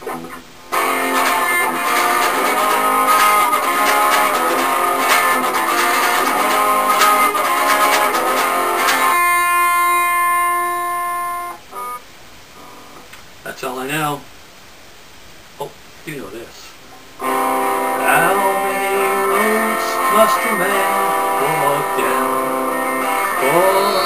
That's all I know. Oh, you know this. How many roads must a man walk down?